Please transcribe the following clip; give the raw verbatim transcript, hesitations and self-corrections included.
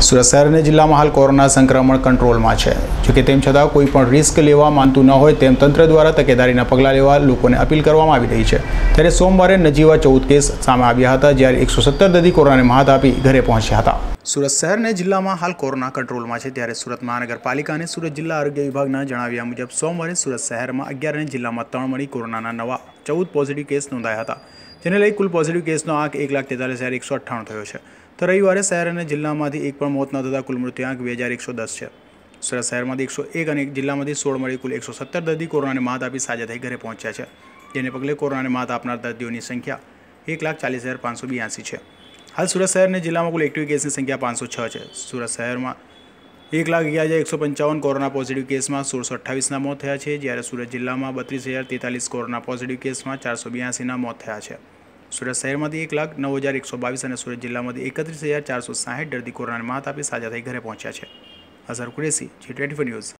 સુરત શહેર અને જિલ્લામાં હાલ કોરોના સંક્રમણ કંટ્રોલમાં છે। જોકે તેમ છતાં કોઈ પણ રિસ્ક લેવા માંગતું ન હોય તેમ તંત્ર દ્વારા તકેદારીના પગલાં લેવા લોકોને અપીલ કરવામાં આવી રહી છે। ત્યારે સોમવારે નજીવા ચૌદ કેસ સામે આવ્યા હતા, જ્યારે એકસો સત્તર દર્દી કોરોનાને માત આપી ઘરે પહોંચ્યા હતા। સુરત શહેર અને જિલ્લામાં હાલ કોરોના કંટ્રોલમાં છે, ત્યારે સુરત મહાનગરપાલિકા અને સુરત જિલ્લા આરોગ્ય વિભાગના જણાવ્યા મુજબ સોમવારે સુરત શહેરમાં અગિયાર અને જિલ્લામાં ત્રણ મળી કોરોનાના નવા ચૌદ પોઝિટિવ કેસ નોંધાયા હતા, જેને લઈ કુલ પોઝિટિવ કેસનો આંક એક લાખ તેતાલીસ હજાર એકસો અઠ્ઠાણું થયો છે। તો રવિવારે શહેર અને જિલ્લામાંથી એક પણ મોત ન થતાં કુલ મૃત્યુઆંક બે હજાર એકસો દસ છે। સુરત શહેરમાંથી એકસો એક અને જિલ્લામાંથી સોળ મળી કુલ એકસો સત્તર દર્દી કોરોનાને માત આપી સાજા થઈ ઘરે પહોંચ્યા છે, જેને પગલે કોરોનાને માત આપનાર દર્દીઓની સંખ્યા એક લાખ ચાલીસ હજાર પાંચસો બ્યાસી છે। હાલ સુરત શહેર અને જિલ્લામાં કુલ એક્ટિવ કેસની સંખ્યા પાંચસો છ છે। સુરત શહેરમાં એક લાખ અગિયાર હજાર એકસો પંચાવન કોરોના પોઝિટિવ કેસમાં સોળસો અઠ્ઠાવીસના મોત થયા છે, જ્યારે સુરત જિલ્લામાં બત્રીસ હજાર તેતાલીસ કોરોના પોઝિટિવ કેસમાં ચારસો બ્યાસીના મોત થયા છે। સુરત શહેરમાંથી એક લાખ નવ હજાર એકસો બાવીસ અને સુરત જિલ્લામાંથી એકત્રીસ હજાર ચારસો સાહીઠ દર્દી કોરોનાને માત આપી સાજા થઈ ઘરે પહોંચ્યા છે। Azhar Qureshi, G twenty four news.